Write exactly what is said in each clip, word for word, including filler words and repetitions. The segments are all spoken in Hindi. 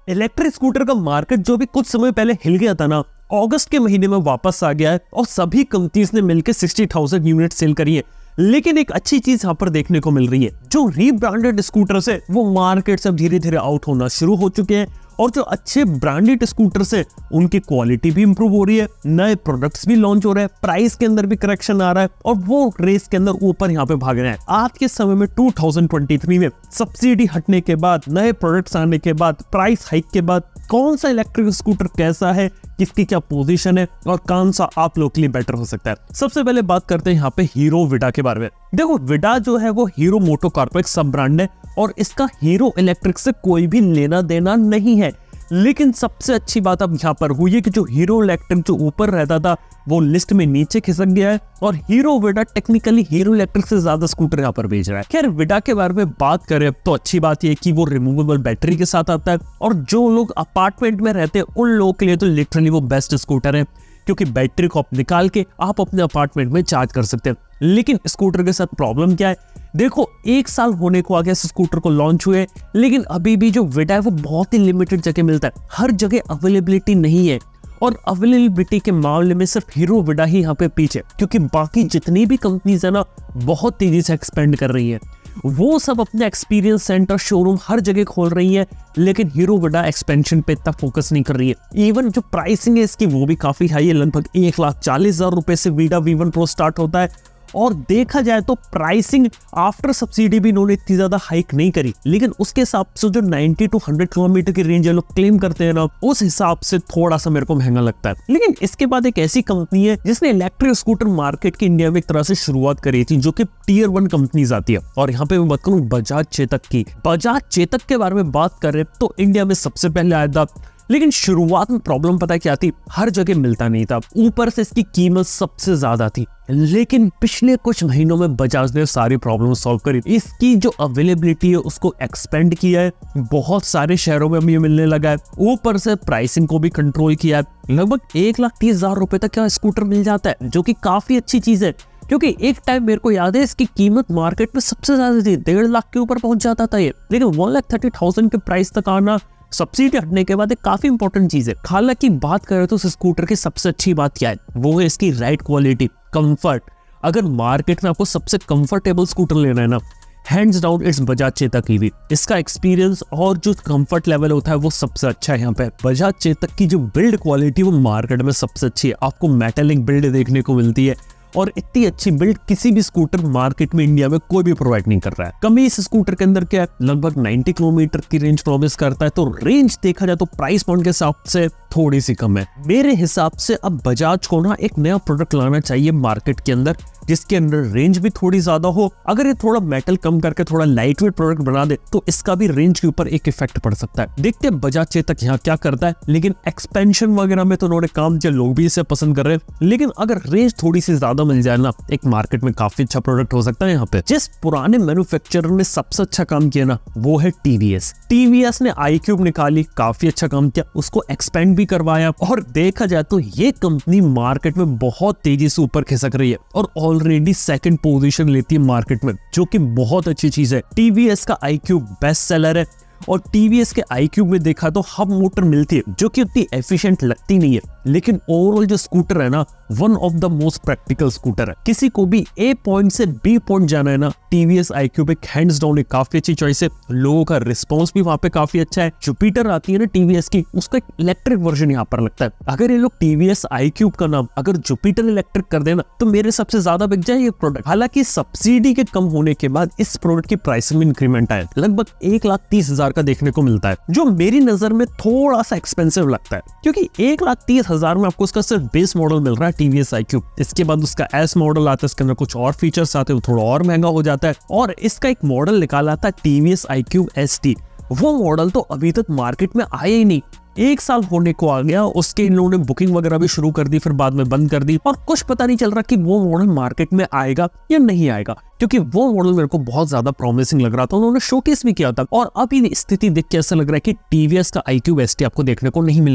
इलेक्ट्रिक स्कूटर का मार्केट जो भी कुछ समय पहले हिल गया था ना, अगस्त के महीने में वापस आ गया है और सभी कंपनीज ने मिलकर साठ हज़ार यूनिट सेल करी है। लेकिन एक अच्छी चीज यहाँ पर देखने को मिल रही है, जो रीब्रांडेड स्कूटर्स है वो मार्केट से धीरे धीरे आउट होना शुरू हो चुके हैं और जो अच्छे ब्रांडेड स्कूटर्स है उनकी क्वालिटी भी इंप्रूव हो रही है, नए प्रोडक्ट्स भी लॉन्च हो रहे हैं, प्राइस के अंदर भी करेक्शन आ रहा है और वो रेस के अंदर ऊपर यहाँ पे भाग रहे हैं। आज के समय में दो हज़ार तेईस में सब्सिडी हटने के बाद, नए प्रोडक्ट्स आने के बाद, प्राइस हाइक के बाद कौन सा इलेक्ट्रिक स्कूटर कैसा है, किसकी क्या पोजीशन है और कौन सा आप लोग के लिए बेटर हो सकता है। सबसे पहले बात करते हैं यहाँ पे हीरो विडा के बारे में। देखो, विडा जो है वो हीरो मोटोकॉर्प एक सब ब्रांड है और इसका हीरो इलेक्ट्रिक से कोई भी लेना देना नहीं है। लेकिन सबसे अच्छी बात अब यहाँ पर हुई है कि जो हीरो इलेक्ट्रिक जो ऊपर रहता था वो लिस्ट में नीचे खिसक गया है और हीरो विडा टेक्निकली हीरो इलेक्ट्रिक से ज्यादा स्कूटर यहाँ पर बेच रहा है। खैर, विडा के बारे में बात करें तो अच्छी बात यह है कि वो रिमूवेबल बैटरी के साथ आता है और जो लोग अपार्टमेंट में रहते हैं उन लोगों के लिए तो लिटरली वो बेस्ट स्कूटर है, क्योंकि बैटरी को आप निकाल के आप अपने अपार्टमेंट में चार्ज कर सकते हैं। लेकिन स्कूटर के साथ प्रॉब्लम क्या है, देखो एक साल होने को आ गया इस स्कूटर को लॉन्च हुए, लेकिन अभी भी जो विडा है वो बहुत ही लिमिटेड जगह मिलता है, हर जगह अवेलेबिलिटी नहीं है और अवेलेबिलिटी के मामले में सिर्फ हीरो विडा ही यहाँ पे पीछे, क्योंकि बाकी जितनी भी कंपनीज है ना बहुत तेजी से एक्सपेंड कर रही है, वो सब अपने एक्सपीरियंस सेंटर शोरूम हर जगह खोल रही है, लेकिन हीरो विडा एक्सपेंशन पे इतना फोकस नहीं कर रही है। इवन जो प्राइसिंग है इसकी वो भी काफी हाई है, लगभग एक लाख चालीस हजार रुपए से विडा वी वन प्रो स्टार्ट होता है और देखा जाए तो प्राइसिंग आफ्टर सब्सिडी भी इन्होंने इतनी ज्यादा हाइक नहीं करी, लेकिन उसके हिसाब से जो नब्बे टू सौ किलोमीटर की रेंज लोग क्लेम करते हैं ना, उस हिसाब से थोड़ा सा मेरे को महंगा लगता है। लेकिन इसके बाद एक ऐसी कंपनी है जिसने इलेक्ट्रिक स्कूटर मार्केट की इंडिया में एक तरह से शुरुआत करी थी, जो कि टीयर वन कंपनीज आती है और यहाँ पे मैं बात करूँ बजाज चेतक की। बजाज चेतक के बारे में बात करें तो इंडिया में सबसे पहले आया था, लेकिन शुरुआत में प्रॉब्लम पता क्या थी, हर जगह मिलता नहीं था, ऊपर से इसकी कीमत सबसे ज्यादा थी। लेकिन पिछले कुछ महीनों में बजाज ने सारी प्रॉब्लम सॉल्व करी, इसकी जो अवेलेबिलिटी है उसको एक्सपेंड किया है, बहुत सारे शहरों में ये मिलने लगा है, ऊपर से प्राइसिंग को भी कंट्रोल किया है। लगभग एक लाख तीस हजार रुपए तक का स्कूटर मिल जाता है, जो कि काफी अच्छी चीज है, क्योंकि एक टाइम मेरे को याद है इसकी कीमत मार्केट में सबसे ज्यादा थी, डेढ़ लाख के ऊपर पहुंच जाता था ये, लेकिन वन लाख थर्टी थाउजेंड के प्राइस तक आना सब्सिडी हटने के बाद एक काफी इंपॉर्टेंट चीज है। हालांकि बात करें तो इस स्कूटर की सबसे अच्छी बात क्या है, वो है इसकी राइड क्वालिटी, कंफर्ट। अगर मार्केट में आपको सबसे कंफर्टेबल स्कूटर लेना है ना, hands down it's Bajaj Chetak EV. इसका एक्सपीरियंस और जो कंफर्ट लेवल होता है वो सबसे अच्छा है। यहाँ पे बजाज चेतक की जो बिल्ड क्वालिटी वो मार्केट में सबसे अच्छी है, आपको मेटालिक बिल्ड देखने को मिलती है और इतनी अच्छी बिल्ड किसी भी स्कूटर मार्केट में इंडिया में कोई भी प्रोवाइड नहीं कर रहा है। कमी इस स्कूटर के अंदर क्या है, लगभग नब्बे किलोमीटर की रेंज प्रॉमिस करता है, तो रेंज देखा जाए तो प्राइस पॉइंट के हिसाब से थोड़ी सी कम है। मेरे हिसाब से अब बजाज को ना एक नया प्रोडक्ट लाना चाहिए मार्केट के अंदर, जिसके अंदर रेंज भी थोड़ी ज्यादा हो। अगर ये थोड़ा मेटल कम करके थोड़ा लाइट वेट प्रोडक्ट बना दे तो इसका भी रेंज के ऊपर एक इफेक्ट पड़ सकता है। देखते हैं बजाज चेतक यहाँ क्या करता है, लेकिन एक्सपेंशन वगैरह में तो उन्होंने काम किया, लोग भी इसे पसंद कर रहे हैं। लेकिन अगर रेंज थोड़ी सी ज्यादा मिल जाए ना, एक मार्केट में काफी अच्छा प्रोडक्ट हो सकता है। यहाँ पे जिस पुराने मैन्युफैक्चरर ने सबसे अच्छा काम किया ना, वो है टीवीएस। टीवीएस ने आई क्यूब निकाली, काफी अच्छा काम किया, उसको एक्सपेंड भी करवाया और देखा जाए तो ये कंपनी मार्केट में बहुत तेजी से ऊपर खिसक रही है और ऑलरेडी सेकंड पोजीशन लेती है मार्केट में, जो कि बहुत अच्छी चीज है। टीवीएस का आई क्यूब बेस्ट सेलर है और टीवीएस के आई क्यूब में देखा तो हब मोटर मिलती है, जो कि उतनी एफिशिएंट लगती नहीं है, लेकिन ओवरऑल जो स्कूटर है ना, one of the most practical scooter है। किसी को भी ए पॉइंट से बी पॉइंट जाना है ना, टीवीएस आई क्यूब एक हैंड्स डाउन एक काफी अच्छी चॉइस है। लोगों का रिस्पॉन्स भी वहां पे काफी अच्छा है। जुपिटर आती है ना टीवीएस की, उसका एक इलेक्ट्रिक वर्जन यहाँ पर लगता है। अगर ये लोग टीवीएस आई क्यूब का नाम अगर जुपिटर इलेक्ट्रिक कर देना तो मेरे सबसे ज्यादा बिक जाए ये प्रोडक्ट। हालांकि सब्सिडी के कम होने के बाद इस प्रोडक्ट की प्राइसिंग में इंक्रीमेंट आया, लगभग एक लाख तीस हजार का देखने को मिलता है, जो मेरी नजर में थोड़ा सा एक्सपेंसिव लगता है, क्योंकि एक लाख तीस हजार में आपको उसका सिर्फ बेस मॉडल मिल रहा है टीवीएस आई क्यूब। इसके बाद उसका एस मॉडल आता है, इसके अंदर कुछ और फीचर्स आते हैं, वो थोड़ा और महंगा हो जाता है। और इसका एक मॉडल निकाला था TVS iQube S T, वो मॉडल तो अभी तक मार्केट में आया ही नहीं, एक साल होने को आ गया, उसके इन लोगों ने बुकिंग वगैरह भी शुरू कर दी, फिर बाद में बंद कर दी और कुछ पता नहीं चल रहा कि वो मॉडल मार्केट में आएगा या नहीं आएगा, क्योंकि वो मॉडल मेरे को बहुत ज्यादा प्रॉमिसिंग लग रहा था, उन्होंने शोकेस भी किया था। और अब ये स्थिति देख के ऐसा लग रहा है कि टीवीएस का आई क्यूब एस टी आपको देखने को नहीं मिलेगा,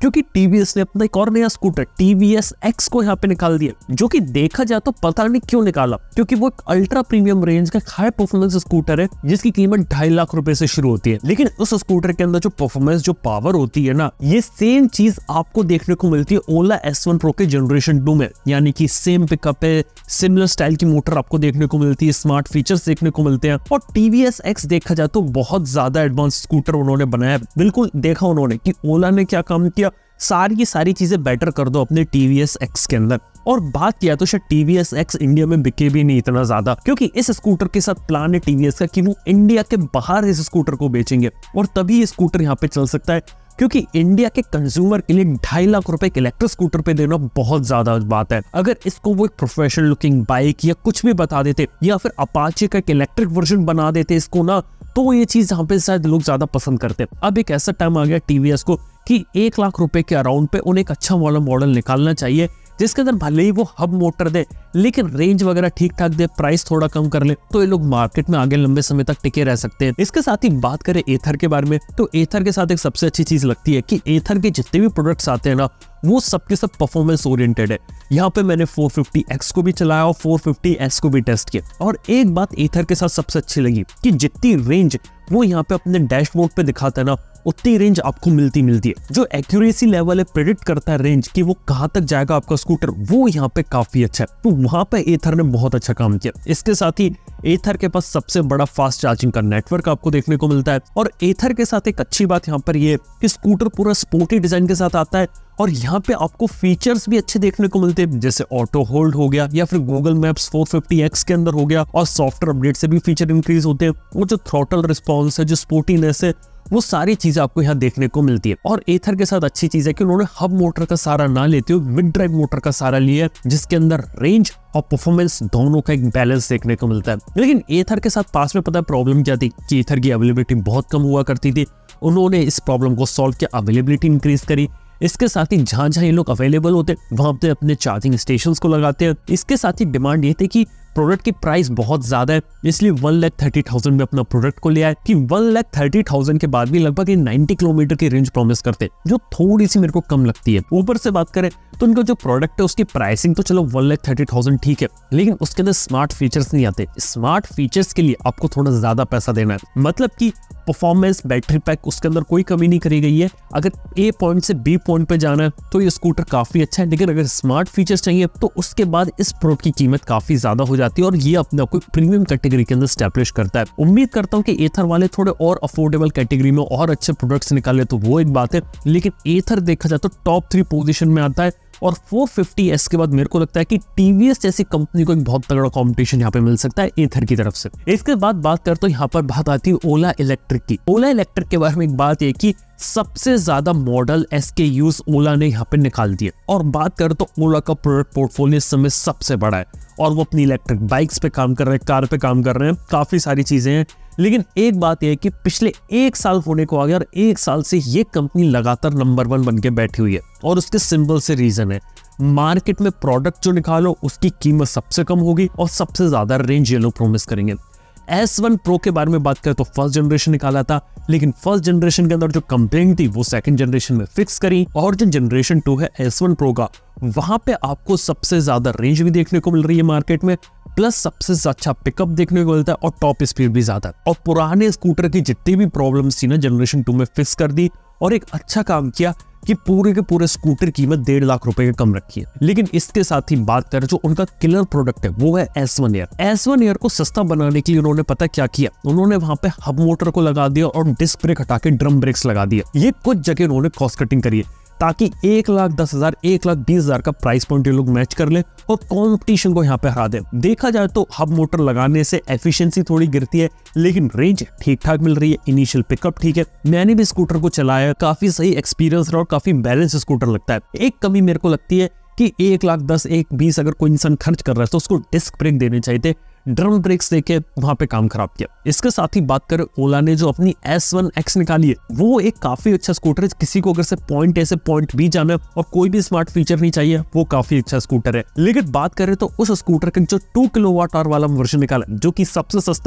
क्योंकि टीवीएस ने अपना एक और नया स्कूटर टीवीएस एक्स को यहाँ पे निकाल दिया, जो कि देखा जाए तो पता नहीं क्यों निकाला, क्योंकि वो एक अल्ट्रा प्रीमियम रेंज का हाई परफॉर्मेंस स्कूटर है जिसकी कीमत ढाई लाख रुपए से शुरू होती है। लेकिन उस स्कूटर के अंदर जो परफॉर्मेंस, जो पावर होती है ना, ये सेम चीज आपको देखने को मिलती है ओला एस वन प्रो के जनरेशन टू में, यानी कि सेम पिकअप है, सिमिलर स्टाइल की मोटर आपको देखने को मिलती है, स्मार्ट फीचर्स देखने को मिलते हैं। और टीवीएस एक्स देखा जाए तो बहुत ज्यादा एडवांस स्कूटर उन्होंने बनाया। बिल्कुल देखा उन्होंने कि ओला ने क्या काम किया, सारी की सारी चीजें बेटर कर दो अपने टीवीएस एक्स के अंदर। और बात किया तो शायद टीवीएस एक्स इंडिया में बिके भी नहीं इतना ज्यादा, क्योंकि इस स्कूटर के साथ प्लान है टीवीएस का कि वो इंडिया के बाहर इस स्कूटर को बेचेंगे, और तभी ये स्कूटर यहाँ पे चल सकता है। क्योंकि इंडिया के कंज्यूमर के लिए ढाई लाख रुपए के इलेक्ट्रिक स्कूटर पे देना बहुत ज्यादा बात है। अगर इसको वो एक प्रोफेशनल लुकिंग बाइक या कुछ भी बता देते, या फिर अपाचे का एक इलेक्ट्रिक वर्जन बना देते इसको ना, तो ये चीज यहाँ पे शायद लोग ज्यादा पसंद करते। अब एक ऐसा टाइम आ गया टीवीएस को कि एक लाख रुपए के अराउंड पे उन्हें एक अच्छा वाला मॉडल निकालना चाहिए, जिसके अंदर भले ही वो हब मोटर दे लेकिन रेंज वगैरह ठीक ठाक दे, प्राइस थोड़ा कम कर ले, तो ये लोग मार्केट में आगे लंबे समय तक टिके रह सकते हैं। इसके साथ ही बात करें एथर के बारे में, तो एथर के साथ एक सबसे अच्छी चीज लगती है कि एथर के जितने भी प्रोडक्ट्स आते हैं ना, वो सबके सब परफॉर्मेंस ओरिएंटेड है। यहाँ पे मैंने फोर फिफ्टी एक्स को भी चलाया और फोर फिफ्टी एस को भी टेस्ट किया, और एक बात एथर के साथ सबसे अच्छी लगी कि जितनी रेंज वो यहाँ पे अपने डैशबोर्ड पे दिखाता है ना, उतनी रेंज आपको मिलती मिलती है। जो एक्यूरेसी लेवल है, प्रेडिक्ट करता है रेंज कि वो कहां तक जाएगा आपका स्कूटर, वो यहाँ पे काफी अच्छा है। तो वहां पे एथर ने बहुत अच्छा काम किया। इसके साथ ही एथर के पास सबसे बड़ा फास्ट चार्जिंग का नेटवर्क आपको देखने को मिलता है। और एथर के साथ एक अच्छी बात यहाँ पर ये कि स्कूटर पूरा स्पोर्टी डिजाइन के साथ आता है, और यहाँ पे आपको फीचर्स भी अच्छे देखने को मिलते हैं, जैसे ऑटो होल्ड हो गया, या फिर Google Maps four fifty X के अंदर हो गया, और सॉफ्टवेयर अपडेट से भी फीचर इंक्रीज होते हैं। वो जो थ्रॉटल रिस्पॉन्स है, जो स्पोर्टीनेस है, वो सारी चीजें आपको यहाँ देखने को मिलती है। और एथर के साथ अच्छी चीज है कि उन्होंने हब मोटर का सहारा ना लेते हुए मिड ड्राइव मोटर का सहारा लिया, जिसके अंदर रेंज और परफॉर्मेंस दोनों का एक बैलेंस देखने को मिलता है। लेकिन एथर के साथ पास में पता है प्रॉब्लम क्या थी, कि एथर की अवेलेबिलिटी बहुत कम हुआ करती थी। उन्होंने इस प्रॉब्लम को सॉल्व किया, अवेलेबिलिटी इंक्रीज करी। इसके साथ ही जहां जहां ये लोग अवेलेबल होते वहां पे अपने चार्जिंग स्टेशंस को लगाते हैं। इसके साथ ही डिमांड ये थी कि प्रोडक्ट की प्राइस बहुत ज्यादा है, इसलिए वन लाख थर्टी थाउजेंड में अपना प्रोडक्ट को ले आए, कि वन लाख थर्टी थाउजेंड के बाद भी लगभग नाइन्टी किलोमीटर की रेंज प्रॉमिस करते, जो थोड़ी सी मेरे को कम लगती है। ऊपर से बात करें तो उनका जो प्रोडक्ट है उसकी प्राइसिंग तो चलो वन लाख थर्टी थाउजेंड ठीक है, लेकिन उसके अंदर स्मार्ट फीचर्स नहीं आते। स्मार्ट फीचर्स के लिए आपको थोड़ा ज्यादा पैसा देना है, मतलब कि परफॉर्मेंस, बैटरी पैक, उसके अंदर कोई कमी नहीं करी गई है। अगर ए पॉइंट से बी पॉइंट पे जाना है तो ये स्कूटर काफी अच्छा है, लेकिन अगर स्मार्ट फीचर्स चाहिए तो उसके बाद इस प्रोडक्ट की कीमत काफी ज्यादा हो जाती है, और ये अपने आप को प्रीमियम कैटेगरी के अंदर स्टैब्लिश करता है। उम्मीद करता हूँ कि एथर वाले थोड़े और अफोर्डेबल कैटेगरी में और अच्छे प्रोडक्ट्स निकाले तो वो एक बात है, लेकिन एथर देखा जाए तो टॉप थ्री पोजीशन में आता है। और फोर फिफ्टी एस के बाद मेरे को लगता है कि टीवीएस जैसी कंपनी को एक बहुत तगड़ा कंपटीशन यहाँ पे मिल सकता है एथर की तरफ से। इसके बाद बात करते तो यहाँ पर बात आती है ओला इलेक्ट्रिक की। ओला इलेक्ट्रिक के बारे में एक बात है कि सबसे ज्यादा मॉडल एसकेयूज ओला ने यहाँ पे निकाल दिए, और बात करें तो ओला का प्रोडक्ट पोर्टफोलियो इस समय सबसे बड़ा है, और वो अपनी इलेक्ट्रिक बाइक्स पे काम कर रहे हैं, कार पे काम कर रहे हैं, काफी सारी चीजें हैं। लेकिन एक बात यह है कि पिछले एक साल होने को आ गया, और एक साल से ये कंपनी लगातार नंबर वन बन के बैठी हुई है, और उसके सिंपल से रीजन है, मार्केट में प्रोडक्ट जो निकालो उसकी कीमत सबसे कम होगी और सबसे ज्यादा रेंज ये लोग प्रॉमिस करेंगे। एस वन प्रो के बारे में बात करें तो फर्स्ट जनरेशन निकाला था, लेकिन फर्स्ट जनरेशन के अंदर जो कंप्लेंट थी वो सेकंड जनरेशन में फिक्स करी, और जो जनरेशन टू है एस वन प्रो का, वहां पे आपको सबसे ज्यादा रेंज भी देखने को मिल रही है मार्केट में, प्लस सबसे अच्छा पिकअप देखने को मिलता है, और टॉप स्पीड भी ज्यादा। और पुराने स्कूटर की जितनी भी प्रॉब्लम्स थी ना, जनरेशन टू में फिक्स कर दी, और एक अच्छा काम किया कि पूरे के पूरे स्कूटर कीमत डेढ़ लाख रुपए के कम रखी है। लेकिन इसके साथ ही बात करें जो उनका किलर प्रोडक्ट है वो है S one air. S one air को सस्ता बनाने के लिए उन्होंने पता क्या किया, उन्होंने वहां पे हब मोटर को लगा दिया और डिस्क ब्रेक हटा के ड्रम ब्रेक्स लगा दिया। ये कुछ जगह उन्होंने कॉस्ट कटिंग करी है, ताकि एक लाख दस हजार एक लाख बीस हजार का प्राइस पॉइंट ये लोग मैच कर ले और कंपटीशन को यहाँ पे हरा दे। देखा जाए तो हब मोटर लगाने से एफिशिएंसी थोड़ी गिरती है, लेकिन रेंज ठीक ठाक मिल रही है, इनिशियल पिकअप ठीक है। मैंने भी स्कूटर को चलाया, काफी सही एक्सपीरियंस रहा और काफी बैलेंस स्कूटर लगता है। एक कमी मेरे को लगती है कि एक लाख दस एक बीस अगर कोई इंसान खर्च कर रहा है तो उसको डिस्क ब्रेक देने चाहिए थे, ड्रम ब्रेक्स देके वहां पे काम खराब किया। इसके साथ ही बात करें ओला ने जो अपनी एस वन एक्स निकाली है, वो एक काफी अच्छा स्कूटर है। किसी को अगर से पॉइंट ए से पॉइंट बी जाना है और कोई भी स्मार्ट फीचर नहीं चाहिए, वो काफी अच्छा स्कूटर है। लेकिन बात करें तो उस स्कूटर का जो टू किलोवाट आवर वाला वर्जन निकाला जो कि सबसे सस्ता है,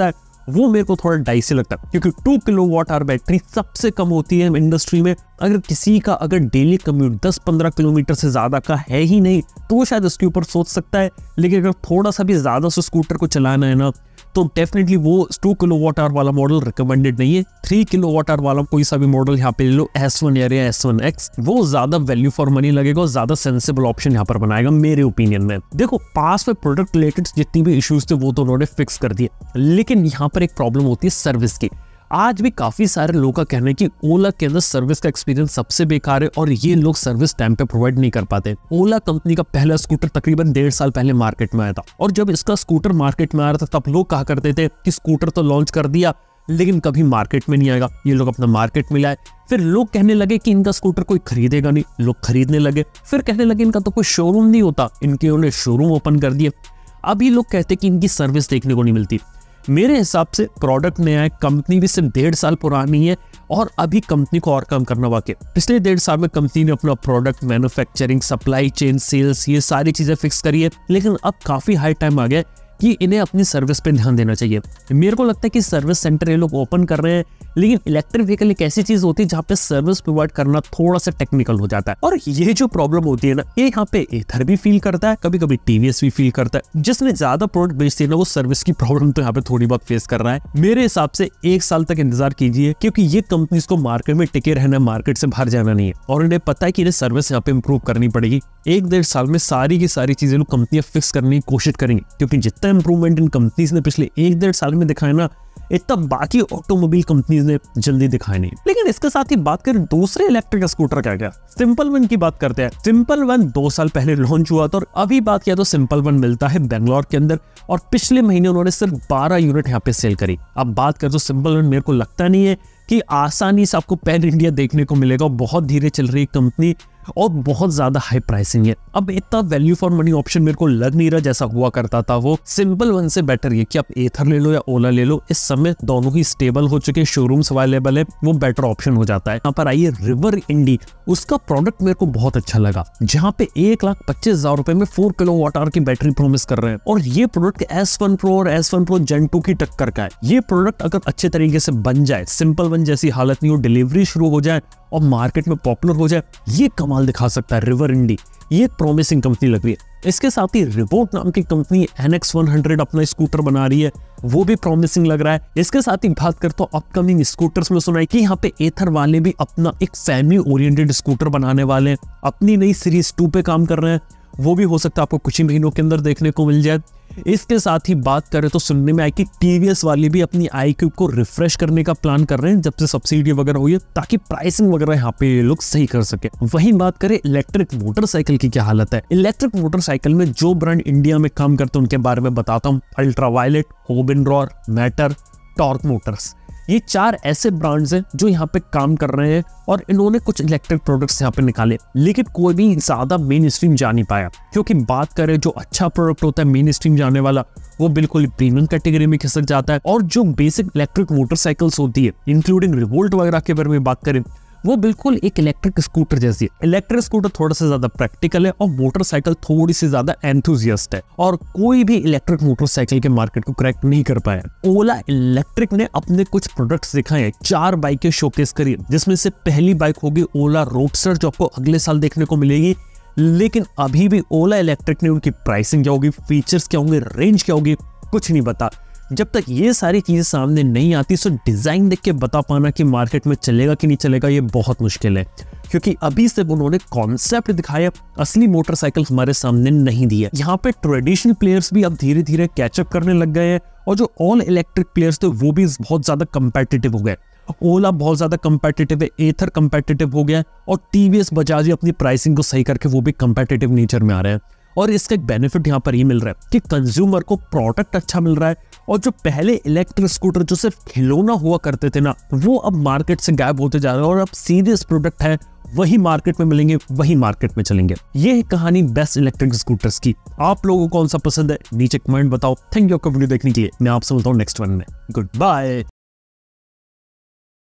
वो मेरे को थोड़ा डाइसी लगता है, क्योंकि two kilowatt hour battery सबसे कम होती है इंडस्ट्री में। अगर किसी का अगर डेली कम्यूट दस पंद्रह किलोमीटर से ज्यादा का है ही नहीं तो वो शायद उसके ऊपर सोच सकता है, लेकिन अगर थोड़ा सा भी ज्यादा से स्कूटर को चलाना है ना तो डेफिनेटली वो टू किलो वॉट आवर वाला मॉडल रिकमेंडेड नहीं है। थ्री किलो वॉट आवर वाला कोई सा भी मॉडल यहाँ पे ले लो, एस वन या एस वन एक्स, वो ज्यादा वैल्यू फॉर मनी लगेगा और ज्यादा सेंसिबल ऑप्शन यहाँ पर बनाएगा मेरे ओपिनियन में। देखो पास में प्रोडक्ट रिलेटेड जितनी भी इश्यूज थे वो तो उन्होंने फिक्स कर दिए, लेकिन यहाँ पर एक प्रॉब्लम होती है सर्विस की। आज भी काफी सारे लोगों का कहना है कि ओला के अंदर सर्विस का एक्सपीरियंस सबसे बेकार है और ये लोग सर्विस टाइम पे प्रोवाइड नहीं कर पाते। ओला कंपनी का पहला स्कूटर तकरीबन डेढ़ साल पहले मार्केट में आया था, और जब इसका स्कूटर मार्केट में आ रहा था तब लोग कहा करते थे कि स्कूटर तो लॉन्च कर दिया लेकिन कभी मार्केट में नहीं आएगा, ये लोग अपना मार्केट में लाए। फिर लोग कहने लगे कि इनका स्कूटर कोई खरीदेगा नहीं, लोग खरीदने लगे। फिर कहने लगे इनका तो कोई शोरूम नहीं होता, इनके उन्होंने शोरूम ओपन कर दिए। अभी लोग कहते कि इनकी सर्विस देखने को नहीं मिलती। मेरे हिसाब से प्रोडक्ट नया है, कंपनी भी सिर्फ डेढ़ साल पुरानी है और अभी कंपनी को और काम करना बाकी है। पिछले डेढ़ साल में कंपनी ने अपना product, manufacturing, supply chain, sales, ये सारी चीजें फिक्स करी है, लेकिन अब काफी हाई टाइम आ गया कि इन्हें अपनी सर्विस पे ध्यान देना चाहिए। मेरे को लगता है कि सर्विस सेंटर ये लोग ओपन कर रहे हैं, लेकिन इलेक्ट्रिक व्हीकल एक ऐसी चीज होती है जहाँ पे सर्विस प्रोवाइड करना थोड़ा सा टेक्निकल हो जाता है। और ये जो प्रॉब्लम होती है ना, ये यहाँ पे एथर भी फील करता है, कभी कभी टीवीएस भी फील करता है। जिसने ज्यादा प्रोडक्ट बेचते हैं ना वो सर्विस की प्रॉब्लम तो यहाँ पे थोड़ी बहुत फेस कर रहा है। मेरे हिसाब से एक साल तक इंतजार कीजिए, क्योंकि ये कंपनीज को मार्केट में टिके रहना, मार्केट से बाहर जाना नहीं है, और इन्हें पता है कि इन्हें सर्विस यहाँ पे इंप्रूव करनी पड़ेगी। एक डेढ़ साल में सारी की सारी चीजें लोग कंपनियां फिक्स करने की कोशिश करेंगे, क्योंकि जितना इंप्रूवमेंट इन कंपनीज ने पिछले एक डेढ़ साल में दिखाया ना, इतना बाकी ऑटोमोबाइल कंपनीज ने जल्दी दिखाया नहीं। लेकिन इसके साथ ही बात करें दूसरे इलेक्ट्रिक स्कूटर क्या क्या, सिंपल वन की बात करते हैं। सिंपल वन दो साल पहले लॉन्च हुआ था और अभी बात किया तो सिंपल वन मिलता है बेंगलोर के अंदर, और पिछले महीने उन्होंने सिर्फ बारह यूनिट यहाँ पे सेल करी। अब बात करें तो सिंपल वन मेरे को लगता नहीं है कि आसानी से आपको पैन इंडिया देखने को मिलेगा। बहुत धीरे चल रही कंपनी और बहुत ज्यादा हाई प्राइसिंग है। अब इतना वैल्यू फॉर मनी ऑप्शन मेरे को लग नहीं रहा जैसा हुआ करता था वो। सिंपल वन से बेटर ये कि आप एथर ले लो या ओला ले लो, इस समय दोनों ही स्टेबल हो चुके, शोरूम्स अवेलेबल है, वो बेटर ऑप्शन हो जाता है। यहाँ पर आइए रिवर इंडी, उसका प्रोडक्ट मेरे को बहुत अच्छा लगा, जहाँ पे एक लाख पच्चीस हजार रुपए में फोर किलो वाट आवर की बैटरी प्रोमिस कर रहे हैं, और ये प्रोडक्ट एस वन प्रो और S one pro gen two की टक्कर का है। ये प्रोडक्ट अगर अच्छे तरीके से बन जाए, सिंपल वन जैसी हालत नहीं हो, डिलीवरी शुरू हो जाए और मार्केट में पॉपुलर हो जाए, ये कमाल दिखा सकता है रिवर इंडी। ये एक प्रॉमिसिंग कंपनी लग रही है। इसके साथ ही रिवोट नाम की company N X one hundred अपना स्कूटर बना रही है, वो भी प्रॉमिसिंग लग रहा है। इसके साथ ही बात करते हो अपकमिंग स्कूटर्स में, सुना है कि यहाँ पे एथर वाले भी अपना एक फैमिली ओरिएंटेड स्कूटर बनाने वाले हैं, अपनी नई सीरीज टू पे काम कर रहे हैं, वो भी हो सकता है आपको कुछ ही महीनों के अंदर देखने को मिल जाए। इसके साथ ही बात करें तो सुनने में आया कि टीवीएस वाले भी अपनी आई क्यूब को रिफ्रेश करने का प्लान कर रहे हैं जब से सब्सिडी वगैरह हुई है, ताकि प्राइसिंग वगैरह यहाँ पे ये लोग सही कर सके। वहीं बात करें इलेक्ट्रिक मोटरसाइकिल की क्या हालत है। इलेक्ट्रिक मोटरसाइकिल में जो ब्रांड इंडिया में काम करते हैं उनके बारे में बताता हूँ। अल्ट्रावायलेट, होबिनरॉर, मैटर, टॉर्क मोटर्स, ये चार ऐसे ब्रांड्स हैं जो यहाँ पे काम कर रहे हैं, और इन्होंने कुछ इलेक्ट्रिक प्रोडक्ट्स यहाँ पे निकाले, लेकिन कोई भी ज्यादा मेन स्ट्रीम जा नहीं पाया। क्योंकि बात करें जो अच्छा प्रोडक्ट होता है मेन स्ट्रीम जाने वाला, वो बिल्कुल प्रीमियम कैटेगरी में खिसक जाता है, और जो बेसिक इलेक्ट्रिक मोटरसाइकिल्स होती है इंक्लूडिंग रिवोल्ट वगैरह के बारे में बात करें, वो बिल्कुल एक इलेक्ट्रिक स्कूटर जैसी है। इलेक्ट्रिक स्कूटर थोड़ा सा ज्यादा प्रैक्टिकल है और मोटरसाइकिल थोड़ी सी ज्यादा एंथुजियास्ट है, और कोई भी इलेक्ट्रिक मोटरसाइकिल के मार्केट को क्रैक नहीं कर पाया। ओला इलेक्ट्रिक ने अपने कुछ प्रोडक्ट्स दिखाए हैं, चार बाइकें शोकेस करी, जिसमें से पहली बाइक होगी ओला रोडस्टर, जो आपको अगले साल देखने को मिलेगी। लेकिन अभी भी ओला इलेक्ट्रिक ने उनकी प्राइसिंग क्या होगी, फीचर्स क्या होंगे, रेंज क्या होगी, कुछ नहीं पता। जब तक ये सारी चीजें सामने नहीं आती तो डिजाइन देख के बता पाना कि मार्केट में चलेगा कि नहीं चलेगा ये बहुत मुश्किल है, क्योंकि अभी से उन्होंने कॉन्सेप्ट दिखाया, असली मोटरसाइकिल हमारे सामने नहीं दिया। यहाँ पे ट्रेडिशनल प्लेयर्स भी अब धीरे धीरे कैचअप करने लग गए हैं, और जो ऑल इलेक्ट्रिक प्लेयर्स थे वो भी बहुत ज्यादा कंपेटिटिव हो गए। ओला बहुत ज्यादा कंपेटिटिव है, एथर कंपेटिटिव हो गया, और टीवीएस बजाज अपनी प्राइसिंग को सही करके वो भी कंपेटिटिव नेचर में आ रहे हैं। और इसका एक बेनिफिट यहाँ पर ये मिल रहा है कि कंज्यूमर को प्रोडक्ट अच्छा मिल रहा है, और जो पहले इलेक्ट्रिक स्कूटर जो सिर्फ खिलौना हुआ करते थे ना, वो अब मार्केट से गायब होते जा रहे हैं, और अब सीरियस प्रोडक्ट है, वही मार्केट में मिलेंगे, वही मार्केट में चलेंगे। ये है कहानी बेस्ट इलेक्ट्रिक स्कूटर्स की। आप लोगों को कौन सा पसंद है नीचे कमेंट बताओ। थैंक यू आपका वीडियो देखने के लिए। मैं आपसे मिलता हूँ नेक्स्ट वन में। Good bye.